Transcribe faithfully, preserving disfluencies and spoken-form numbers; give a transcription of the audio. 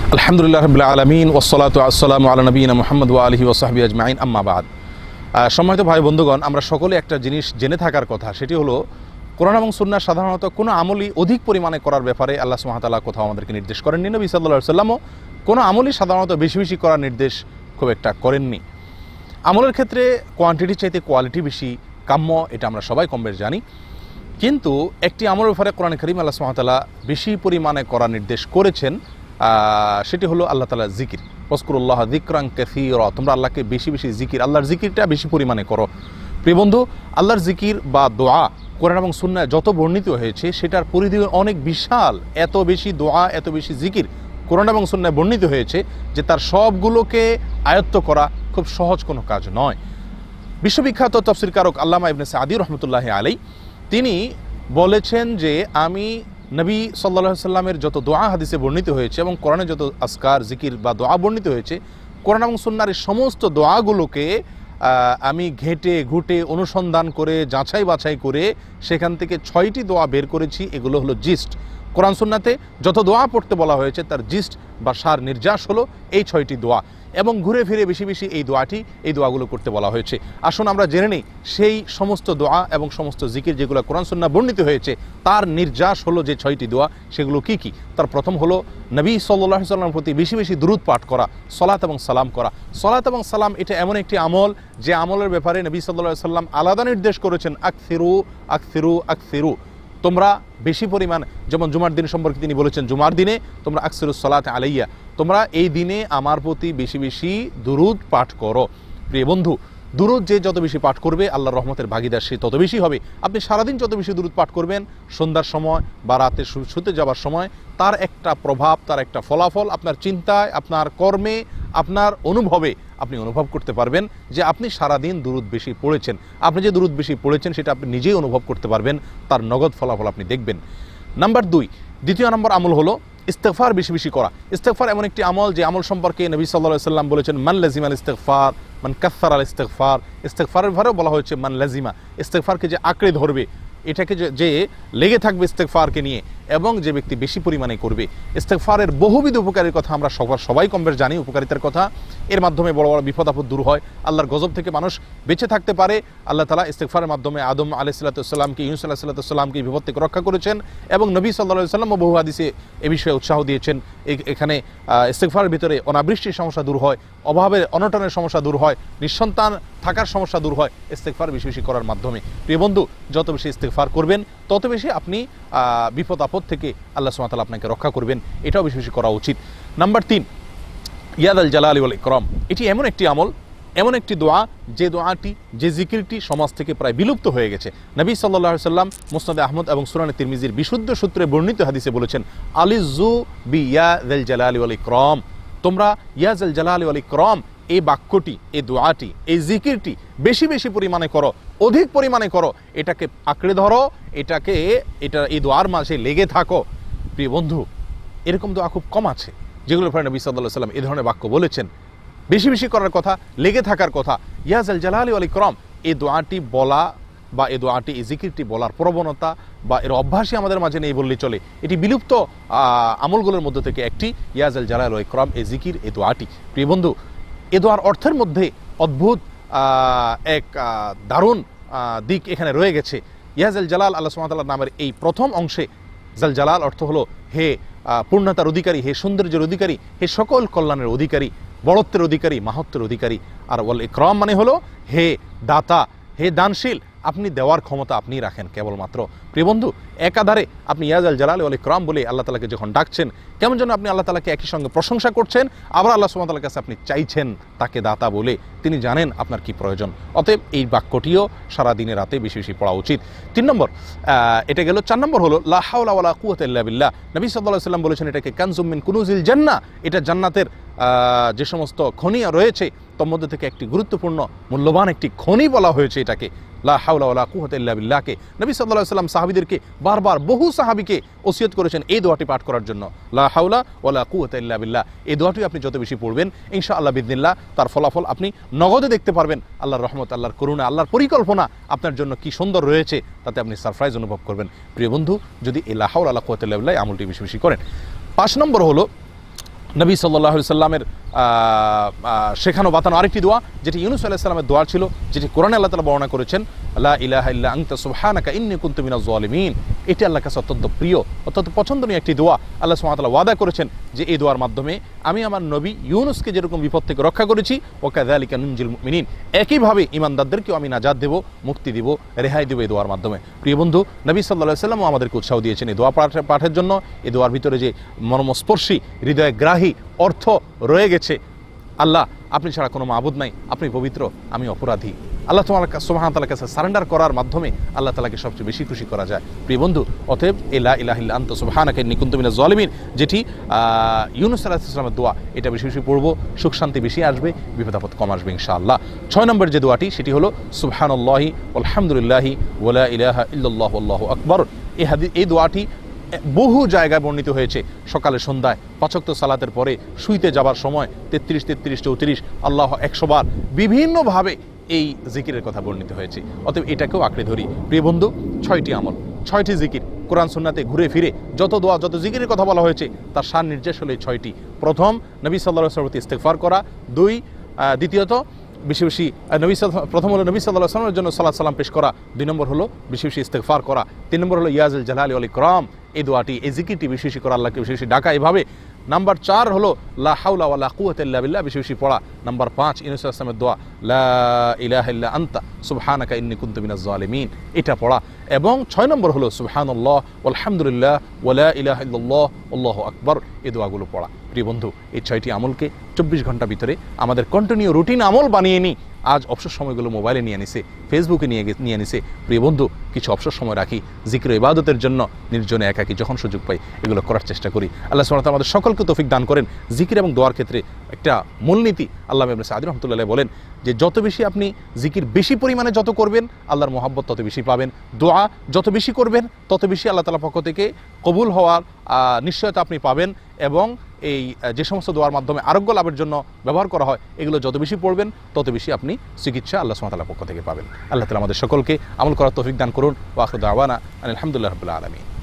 আলহামদুলিল্লাহ রাব্বিল আলামিন ওয়াসসালাতু ওয়াসসালামু আলা নবিয়িনা মুহাম্মদ ওয়া আলিহি ওয়া সাহবিহি আজমাইন আম্মা বাদ। সম্মানিত ভাই বন্ধুগণ, আমরা সকলে একটা জিনিস জেনে থাকার কথা, সেটি হলো কোরআন এবং সুন্নাহ সাধারণত কোনো আমলই অধিক পরিমাণে করার ব্যাপারে আল্লাহ সুবহানাহু ওয়া তাআলা কোথাও আমাদেরকে নির্দেশ করেননি। নবী সাল্লাল্লাহু আলাইহি ওয়াসাল্লামও কোনো আমলই সাধারণত বেশি বেশি করার নির্দেশ খুব একটা করেননি। আমলের ক্ষেত্রে কোয়ান্টিটি চাইতে কোয়ালিটি বেশি কাম্য, এটা আমরা সবাই কম বেশ জানি। কিন্তু একটি আমলের ব্যাপারে কোরআন কারীম আল্লাহ সুবহানাহু ওয়া তাআলা বেশি পরিমাণে করার নির্দেশ করেছেন, সেটি হলো আল্লাহ তাআলার জিকির। ওয়াজকুরুল্লাহ যিকরান কাসীরা, তোমরা আল্লাহকে বেশি বেশি জিকির, আল্লাহর জিকিরটা বেশি পরিমাণে করো। প্রিয় বন্ধু, আল্লাহর জিকির বা দোয়া কোরআন এবং সুন্নাহয় যত বর্ণিত হয়েছে সেটার পরিধি অনেক বিশাল। এত বেশি দোয়া, এত বেশি জিকির কোরআন এবং সুন্নাহয় বর্ণিত হয়েছে যে তার সবগুলোকে আয়ত্ত করা খুব সহজ কোনো কাজ নয়। বিশ্ববিখ্যাত তাফসীরকারক আল্লামা ইবনে সাঈদী রাহমাতুল্লাহি আলাইহি তিনি বলেছেন যে আমি নবী সাল্লাল্লাহু আলাইহি সাল্লামের যত দোয়া হাদিসে বর্ণিত হয়েছে এবং কোরআনে যত আজকার জিকির বা দোয়া বর্ণিত হয়েছে, কোরআন এবং সুন্নাহর সমস্ত দোয়াগুলোকে আমি ঘেটে ঘুটে অনুসন্ধান করে যাচাই বাছাই করে সেখান থেকে ছয়টি দোয়া বের করেছি। এগুলো হলো জিস্ট। কোরআন সুন্নাতে যত দোয়া পড়তে বলা হয়েছে তার জিস্ট বা সার নির্যাস হলো এই ছয়টি দোয়া, এবং ঘুরে ফিরে বেশি বেশি এই দোয়াটি এই দোয়াগুলো করতে বলা হয়েছে। আসুন আমরা জেনে নিই সেই সমস্ত দোয়া এবং সমস্ত জিকির যেগুলো কোরআন সুন্নাহ বর্ণিত হয়েছে তার নির্যাস হলো যে ছয়টি দোয়া, সেগুলো কি কি। তার প্রথম হলো নবী সাল্লাল্লাহু আলাইহি ওয়াসাল্লামের প্রতি বেশি বেশি দুরূদ পাঠ করা, সালাত এবং সালাম করা। সালাত এবং সালাম এটা এমন একটি আমল যে আমলের ব্যাপারে নবী সাল্লাল্লাহু আলাইহি ওয়াসাল্লাম আলাদা নির্দেশ করেছেন, আকসিরু আকসিরু আকসিরু, তোমরা বেশি পরিমাণ, যেমন জুমার দিন সম্পর্কে তিনি বলেছেন জুমার দিনে তোমরা আকসিরুস সালাত আলাইয়া, তোমরা এই দিনে আমার প্রতি বেশি বেশি দুরূদ পাঠ করো। প্রিয় বন্ধু, দুরূদ যে যত বেশি পাঠ করবে আল্লাহর রহমতের ভাগীদার সে তত বেশি হবে। আপনি সারাদিন যত বেশি দুরূদ পাঠ করবেন, সন্ধ্যার সময় বা রাতে শুতে যাবার সময় তার একটা প্রভাব, তার একটা ফলাফল আপনার চিন্তায়, আপনার কর্মে, আপনার অনুভবে আপনি অনুভব করতে পারবেন যে আপনি সারাদিন দুরূদ বেশি পড়েছেন। আপনি যে দুরূদ বেশি পড়েছেন সেটা আপনি নিজেই অনুভব করতে পারবেন, তার নগদ ফলাফল আপনি দেখবেন। নাম্বার দুই, দ্বিতীয় নম্বর আমল হলো ইস্তেগফার বেশি বেশি করা। ইস্তেগফার এমন একটি আমল যে আমল সম্পর্কে নবী সাল্লাল্লাহু আলাইহি ওয়াসাল্লাম বলেছেন মান লাজিমাল ইস্তেগফার মান কাসসারা আল ইস্তেগফার। ইস্তেগফারের ব্যাপারেও বলা হয়েছে মান লাজিমা, ইস্তেগফারকে যে আঁকড়ে ধরবে, এটাকে যে লেগে থাকবে ইস্তেগফারকে নিয়ে, এবং যে ব্যক্তি বেশি পরিমাণে করবে। ইস্তেগফারের বহুবিধ উপকারের কথা আমরা সবার সবাই কম বেশ জানি, উপকারিতার কথা। এর মাধ্যমে বড় বড় বিপদ আপদ দূর হয়, আল্লাহর গজব থেকে মানুষ বেঁচে থাকতে পারে। আল্লাহ তাআলা ইস্তেগফারের মাধ্যমে আদম আলাইহিস সালাতুসসালামকে, ইউনূস আলাইহিস সালাতুসসালামকে বিপদ থেকে রক্ষা করেছেন, এবং নবী সাল্লাল্লাহু আলাইহি ওয়াসাল্লাম বহু হাদিসে এ বিষয়ে উৎসাহ দিয়েছেন। এখানে ইস্তেগফারের ভিতরে অনাবৃষ্টির সমস্যা দূর হয়, অভাবের অনটনের সমস্যা দূর হয়, নিঃসন্তান থাকার সমস্যা দূর হয় ইস্তেগফার বেশি বেশি করার মাধ্যমে। প্রিয় বন্ধু, যত বেশি ইস্তেগফার করবেন তত বেশি আপনি বিপদ আপদ থেকে আল্লাহ সুবহানাহু ওয়া তাআলা আপনাকে রক্ষা করবেন, এটাও বেশি বেশি করা উচিত। নাম্বার তিন, ইয়াদাল জালালি ওয়াল ইকরাম। এটি এমন একটি আমল, এমন একটি দোয়া যে দোয়াটি, যে জিকিরটি সমাজ থেকে প্রায় বিলুপ্ত হয়ে গেছে। নবী সাল্লাল্লাহু আলাইহি ওয়াসাল্লাম মুসনাদে আহমদ এবং সুনানে তিরমিজির বিশুদ্ধ সূত্রে বর্ণিত হাদিসে বলেছেন আলিজু বি ইয়াদাল জালালি ওয়াল ইকরাম, তোমরা ইয়াদাল জালালি ওয়াল ইকরাম এই বাক্যটি, এই দোয়াটি, এই জিকিরটি বেশি বেশি পরিমাণে করো, অধিক পরিমাণে করো, এটাকে আঁকড়ে ধরো, এটাকে এটা এই দোয়ার মাঝে লেগে থাকো। প্রিয় বন্ধু, এরকম দোয়া খুব কম আছে যেগুলো পরে নবী সাল্লাল্লাহু আলাইহি ওয়াসাল্লাম এই ধরনের বাক্য বলেছেন। বেশি বেশি করার কথা, লেগে থাকার কথা। ইয়াজাল জালালি ওয়াল ইকরাম এই দোয়াটি বলা বা এই দোয়াটি, এই জিকিরটি বলার প্রবণতা বা এর অভ্যাসই আমাদের মাঝে নেই বললেই চলে। এটি বিলুপ্ত আমলগুলোর মধ্যে থেকে একটি, ইয়াজাল জালালি ওয়াল ইকরাম এই জিকির, এই দোয়াটি। প্রিয় বন্ধু, এ দোয়ার অর্থের মধ্যে অদ্ভুত এক দারুণ দিক এখানে রয়ে গেছে। ইয়াজাল জালাল, আল্লাহ সুবহানাহু ওয়া তাআলার নামের এই প্রথম অংশে জাল জালাল অর্থ হলো হে পূর্ণতার অধিকারী, হে সৌন্দর্যের অধিকারী, হে সকল কল্যাণের অধিকারী, বড়ত্বের অধিকারী, মাহাত্ম্যের অধিকারী। আর ওয়াল ইকরাম মানে হলো হে দাতা, হে দানশীল, আপনি দেওয়ার ক্ষমতা আপনিই রাখেন কেবলমাত্র। প্রিয় বন্ধু, একাধারে আপনি ইয়াজাল জালাল ওয়াল ইকরাম বলে আল্লাহ তাআলাকে যখন ডাকছেন, কেমন যেন আপনি আল্লাহ তাআলাকে একই সঙ্গে প্রশংসা করছেন, আবার আল্লাহ সুবহানাহু ওয়া তাআলার কাছে আপনি চাইছেন তাকে দাতা বলে, তিনি জানেন আপনার কি প্রয়োজন। অতএব এই বাক্যটিও সারা দিনে রাতে বেশি বেশি পড়া উচিত। তিন নম্বর, এটা গেল। চার নম্বর হলো লা হাওলা ওয়ালা কুওয়াতা ইল্লা বিল্লাহ। নবী সাল্লাল্লাহু আলাইহি ওয়াসাল্লাম বলেছেন এটাকে কানজুম মিন কুনুজিল জান্নাহ, এটা জান্নাতের যে সমস্ত খনি রয়েছে তার মধ্যে থেকে একটি গুরুত্বপূর্ণ মূল্যবান একটি খনি বলা হয়েছে এটাকে, লা হাওলা ওয়ালা কুওয়াতা ইল্লা বিল্লাহকে। নবী সাল্লাল্লাহু আলাইহি ওয়াসাল্লাম সাহাবীদেরকে বারবার, বহু সাহাবীকে ওসিয়ত করেছেন এই দোয়াটি পাঠ করার জন্য, লা হাওলা ওয়ালা কুওয়াতা ইল্লা বিল্লাহ। এই দোয়াটি আপনি যত বেশি পড়বেন ইনশাআল্লাহ বিইذনিল্লাহ তার ফলাফল আপনি নগদে দেখতে পারবেন। আল্লাহর রহমত, আল্লাহর করুণা, আল্লাহর পরিকল্পনা আপনার জন্য কি সুন্দর রয়েছে তাতে আপনি সারপ্রাইজ অনুভব করবেন। প্রিয় বন্ধু, যদি এই লা হাওলা ওয়ালা কুওয়াতা ইল্লা বিল্লাহ আমলটি বেশি বেশি করেন। পাঁচ নম্বর হলো নবী সাল্লাল্লাহু আলাইহি সাল্লামের শেখানো বাতানো আরেকটি দোয়া, যেটি ইউনূস আলাইহিস সালামের দোয়া ছিল, যেটি কোরআনে আল্লাহ তাআলা বর্ণনা করেছেন, লা ইলাহা ইল্লা আনতা সুবহানাকা ইন্নী কুনতু মিনাজ জালিমিন। এটি আল্লাহর কাছে অত্যন্ত প্রিয়, অত্যন্ত পছন্দনীয় একটি দোয়া। আল্লাহ সুবহানাহু ওয়া তাআলা ওয়াদা করেছেন যে এই দোয়ার মাধ্যমে আমি আমার নবী ইউনূসকে যেরকম বিপদ থেকে রক্ষা করেছি, ওয়া কাযালিকা নুনজিল মুমিনিন, একইভাবে ঈমানদারদেরকেও আমি নাজাত দেব, মুক্তি দেব, রেহাই দেব এই দোয়ার মাধ্যমে। প্রিয় বন্ধু, নবী সাল্লাল্লাহু আলাইহি সাল্লামও আমাদেরকে উৎসাহ দিয়েছেন এই দোয়া পাঠের জন্য। এই দোয়ার ভিতরে যে মর্মস্পর্শী, হৃদয়গ্রাহী অর্থ রয়ে গেছে, আল্লাহ আপনি ছাড়া কোনো মাবুদ নাই, আপনি পবিত্র, আমি অপরাধী। আল্লাহ তোমার সুবহানাহু ওয়া তাআলার কাছে সারেন্ডার করার মাধ্যমে আল্লাহ তাআলাকে সবচেয়ে বেশি খুশি করা যায়। প্রিয় বন্ধু, অতএব এই লা ইলাহা ইল্লা আনতা সুবহানাকা ইন্নী কুনতু মিনাজ জালিমিন, যেটি ইউনূস আলাইহিস সালামের দোয়া, এটা বেশি বেশি পড়বো, সুখ শান্তি বেশি আসবে, বিপদ আপদ কম আসবে ইনশাআল্লাহ। ছয় নম্বর যে দোয়াটি সেটি হলো সুবহানাল্লাহি ওয়ালহামদুলিল্লাহি ওয়া লা ইলাহা ইল্লাল্লাহু আল্লাহু আকবার। এই হাদিস এই দোয়াটি বহু জায়গায় বর্ণিত হয়েছে। সকালে সন্ধ্যায় পাঁচ ওয়াক্ত সালাতের পরে শুইতে যাবার সময় তেত্রিশ তেত্রিশ চৌত্রিশ আল্লাহ একশো বার বিভিন্নভাবে এই জিকিরের কথা বর্ণিত হয়েছে। অতএব এটাকেও আঁকড়ে ধরি। প্রিয় বন্ধু, ছয়টি আমল, ছয়টি জিকির কোরআন সুন্নাতে ঘুরে ফিরে যত দোয়া, যত জিকিরের কথা বলা হয়েছে তার সার নির্দেশ হলো এই ছয়টি। প্রথম, নবী সাল্লাল্লাহু আলাইহি ওয়াসাল্লামের ইস্তেগফার করা। দুই, দ্বিতীয়ত বেশি বেশি নবী প্রথম হলো নবী সাল্লাল্লাহু আলাইহি ওয়াসাল্লামের জন্য সালাত সালাম পেশ করা। দুই নম্বর হলো বেশি বেশি ইস্তেগফার করা। তিন নম্বর হলো ইয়াজুল জালালি ওয়াল ইকরাম, এই দোয়াটি, এই জিকিরটি বেশি বেশি করা, আল্লাহকে বেশি বেশি ডাকা এভাবে। নাম্বার চার হলো লা হাওলা ওয়ালা কুওয়াতা ইল্লা বিল্লাহ, বেশি বেশি পড়া। নাম্বার পাঁচ, ইউনূস আলাইহিস সালামের দোয়া, লা ইলাহা ইল্লা আনতা সুবহানাকা ইন্নী কুনতু মিনাজ জালিমিন, এটা পড়া। এবং ছয় নম্বর হলো সুবহানাল্লাহ ওয়ালহামদুলিল্লাহ ওয়া লা ইলাহা ইল্লাল্লাহ আল্লাহু আকবার, এই দোয়াগুলো পড়া। প্রিয় বন্ধু, এই ছয়টি আমলকে চব্বিশ ঘন্টা ভিতরে আমাদের কন্টিনিউ রুটিন আমল বানিয়ে নিই। আজ অবসর সময়গুলো মোবাইলে নিয়ে নিছে, ফেসবুকে নিয়ে নিয়ে নিছে। প্রিয় বন্ধু, কিছু অবসর সময় রাখি জিকির ইবাদতের জন্য, নির্জনে একাকী যখন সুযোগ পাই এগুলো করার চেষ্টা করি। আল্লাহ সুবহানাহু ওয়া তাআলা আমাদের সকলকে তৌফিক দান করেন। জিকির এবং দোয়ার ক্ষেত্রে একটা মূলনীতি আল্লামা ইবনে সাঈদী রাহমাতুল্লাহ বলেন যে যত বেশি আপনি জিকির বেশি পরিমাণে যত করবেন, আল্লাহর মহব্বত তত বেশি পাবেন। দোয়া যত বেশি করবেন, তত বেশি আল্লাহ তাআলার পক্ষ থেকে কবুল হওয়ার নিশ্চয়তা আপনি পাবেন। এবং এই যে সমস্ত দোয়ার মাধ্যমে আরোগ্য লাভের জন্য ব্যবহার করা হয়, এগুলো যত বেশি পড়বেন তত বেশি আপনি চিকিৎসা আল্লাহ সুবহানাহু ওয়া তাআলার পক্ষ থেকে পাবেন। আল্লাহ তাআলা আমাদের সকলকে আমল করার তৌফিক দান করুন। ওয়া আখিরু দাওয়ানা আলহামদুলিল্লাহি রাব্বিল আলামিন।